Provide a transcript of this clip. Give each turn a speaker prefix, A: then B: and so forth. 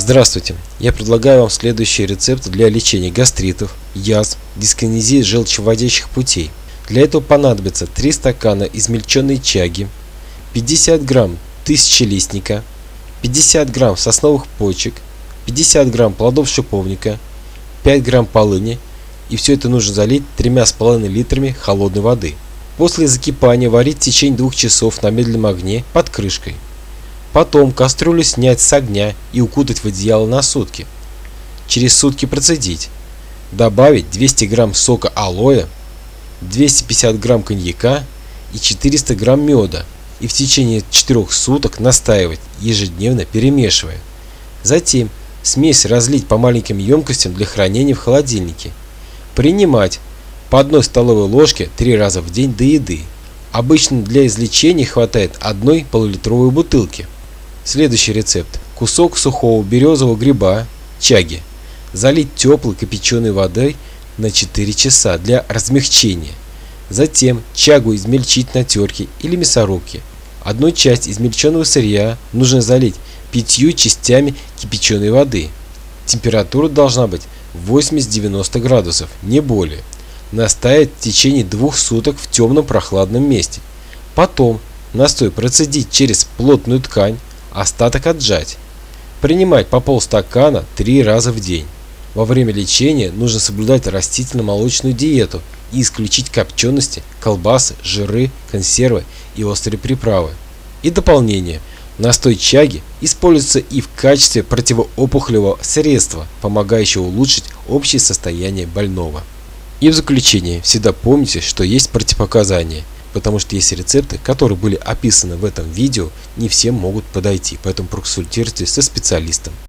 A: Здравствуйте! Я предлагаю вам следующий рецепт для лечения гастритов, язв, дискинезии желчевыводящих путей. Для этого понадобится 3 стакана измельченной чаги, 50 грамм тысячелистника, 50 грамм сосновых почек, 50 грамм плодов шиповника, 5 грамм полыни, и все это нужно залить 3,5 литрами холодной воды. После закипания варить в течение 2 часов на медленном огне под крышкой. Потом кастрюлю снять с огня и укутать в одеяло на сутки. Через сутки процедить. Добавить 200 грамм сока алоэ, 250 грамм коньяка и 400 грамм меда и в течение 4 суток настаивать, ежедневно перемешивая. Затем смесь разлить по маленьким емкостям для хранения в холодильнике. Принимать по 1 столовой ложке 3 раза в день до еды. Обычно для излечения хватает 1 полулитровой бутылки. Следующий рецепт. Кусок сухого березового гриба, чаги, залить теплой кипяченой водой на 4 часа для размягчения. Затем чагу измельчить на терке или мясорубке. 1 часть измельченного сырья нужно залить 5 частями кипяченой воды. Температура должна быть 80-90 градусов, не более. Настаивать в течение 2 суток в темном прохладном месте. Потом настой процедить через плотную ткань, остаток отжать. Принимать по полстакана 3 раза в день. Во время лечения нужно соблюдать растительно-молочную диету и исключить копчености, колбасы, жиры, консервы и острые приправы. И дополнение. Настой чаги используется и в качестве противоопухолевого средства, помогающего улучшить общее состояние больного. И в заключение, всегда помните, что есть противопоказания, потому что есть рецепты, которые были описаны в этом видео, не всем могут подойти, поэтому проконсультируйтесь со специалистом.